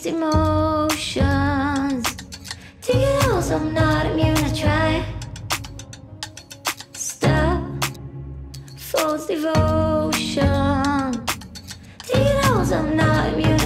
emotions. Do you know I'm not immune? I try. Stop, false devotion. Do you know I'm not immune?